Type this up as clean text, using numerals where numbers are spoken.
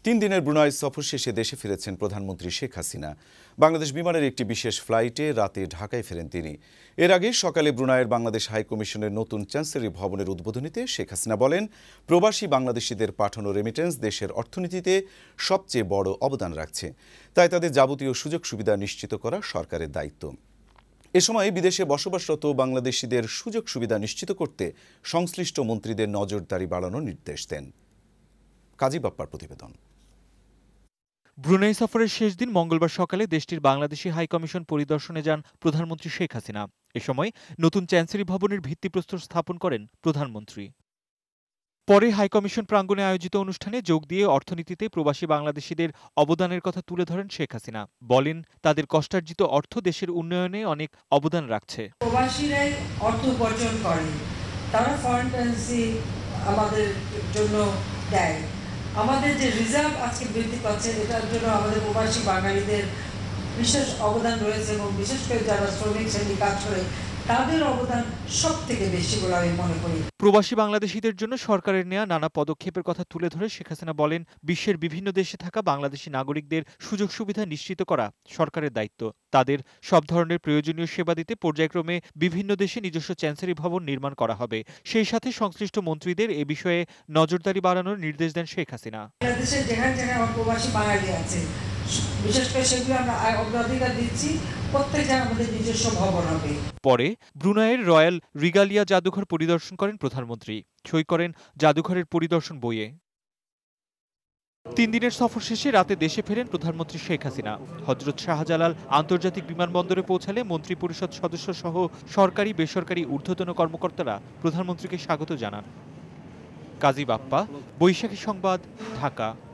3 দিনের ব্রুনাই সফর শেষে দেশে ফিরেছেন প্রধানমন্ত্রী শেখ হাসিনা। বাংলাদেশ বিমানের একটি বিশেষ ফ্লাইটে রাতে ঢাকায় ফেরেন তিনি। এর আগে সকালে ব্রুনাইয়ের বাংলাদেশ হাই কমিশনের নতুন চ্যান্সেলরি ভবনের উদ্বোধনীতে শেখ হাসিনা বলেন, প্রবাসী বাংলাদেশিদের পাঠানো রেমিটেন্স দেশের অর্থনীতিতে সবচেয়ে বড় অবদান রাখছে। তাই তাদের যাবতীয় সুযোগ সুবিধা নিশ্চিত করা সরকারের দায়িত্ব। এ সময় বিদেশে বসবাসরত বাংলাদেশিদের সুযোগ সুবিধা নিশ্চিত করতে সংশ্লিষ্ট মন্ত্রীদের নজরদারি বাড়ানোর নির্দেশ দেন। কাজী বাপ্পার প্রতিবেদন। ব্রুনাই সফরের শেষ দিন মঙ্গলবার সকালে দেশটির বাংলাদেশি হাইকমিশন পরিদর্শনে যান প্রধানমন্ত্রী শেখ হাসিনা। এ সময় নতুন চ্যান্সেলরি ভবনের ভিত্তিপ্রস্তর স্থাপন করেন প্রধানমন্ত্রী। পরে হাইকমিশন প্রাঙ্গণে আয়োজিত অনুষ্ঠানে যোগ দিয়ে অর্থনীতিতে প্রবাসী বাংলাদেশিদের অবদানের কথা তুলে ধরেন শেখ হাসিনা। বলেন, তাদের কষ্টার্জিত অর্থ দেশের উন্নয়নে অনেক অবদান রাখছে। প্রবাসীরাই অর্থ উপার্জন করে, তারা ফরেন কারেন্সি আমাদের জন্য দেয়। আমাদের যে রিজার্ভ আজকে বৃদ্ধি পাচ্ছে, এটার জন্য আমাদের প্রবাসী বাঙালিদের বিশেষ অবদান রয়েছে এবং বিশেষ করে যারা শ্রমিক শ্রেণী কাজ করে তাদের অবদান সব থেকে বেশি বলে আমি মনে করি। প্রবাসী বাংলাদেশিদের জন্য সরকারের নেওয়া নানা পদক্ষেপের কথা তুলে ধরে শেখ হাসিনা বলেন, বিশ্বের বিভিন্ন দেশে থাকা বাংলাদেশি নাগরিকদের সুযোগ সুবিধা নিশ্চিত করা সরকারের দায়িত্ব। তাদের সব ধরনের প্রয়োজনীয় সেবা দিতে পর্যায়ক্রমে বিভিন্ন দেশে নিজস্ব চ্যান্সেলরি ভবন নির্মাণ করা হবে। সেই সাথে সংশ্লিষ্ট মন্ত্রীদের এ বিষয়ে নজরদারি বাড়ানোর নির্দেশ দেন শেখ হাসিনা। বাংলাদেশে যেখানে যেখানে প্রবাসী বাঙালি আছে, বিশেষ করে সেগুলো আমরা অগ্রাধিকার দিচ্ছি, প্রত্যেকটা আমাদের নিজস্ব ভবন হবে। পরে ব্রুনাইয়ের রয়্যাল রিগালিয়া জাদুঘর পরিদর্শন করেন প্রধানমন্ত্রী। সই করেন জাদুঘরের পরিদর্শন বইয়ে। 3 দিনের সফর শেষে রাতে দেশে ফেরেন প্রধানমন্ত্রী শেখ হাসিনা। হযরত শাহজালাল আন্তর্জাতিক বিমানবন্দরে পৌঁছালে মন্ত্রী পরিষদ সদস্য সহ সরকারি বেসরকারি ঊর্ধ্বতন কর্মকর্তারা প্রধানমন্ত্রীকে স্বাগত জানান। কাজী বাপ্পা, বৈশাখী সংবাদ, ঢাকা।